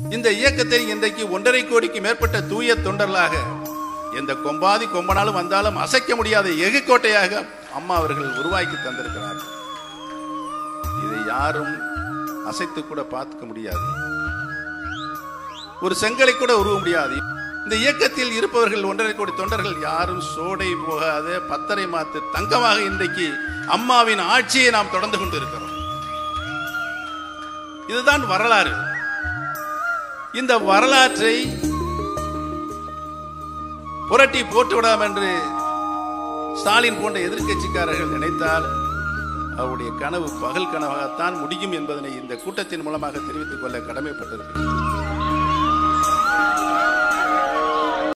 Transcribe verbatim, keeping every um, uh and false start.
இந்த இயக்கத்தை இன்றைக்கு ஒன்றரை கோடிக்கு மேற்பட்ட தூய தொண்டர்களாக எந்த கொம்பாதி கொம்பனாலும் வந்தாலும் அசைக்க முடியாத எகுக்கோட்டையாக அம்மா அவர்கள் உருவாக்கி தந்திருக்கிறார்கள். இதை யாரும் அசைத்து கூட பார்க்க முடியாது, ஒரு செங்கலை கூட உருவ முடியாது. இந்த இயக்கத்தில் இருப்பவர்கள் ஒன்றரை கோடி தொண்டர்கள் யாரும் சோடை போகாத பத்தரை மாத்து தங்கமாக இன்றைக்கு அம்மாவின் ஆட்சியை நாம் தொடர்ந்து கொண்டு இருக்கிறோம். இதுதான் வரலாறு. இந்த வரலாற்றை புரட்டி போட்டுவிடாம் என்று ஸ்டாலின் போன்ற எதிர்கட்சிக்காரர்கள் நினைத்தால் அவருடைய கனவு பகல் கனவாகத்தான் முடியும் என்பதனை இந்த கூட்டத்தின் மூலமாக தெரிவித்துக் கொள்ள கடமைப்பட்டிருக்கிறது.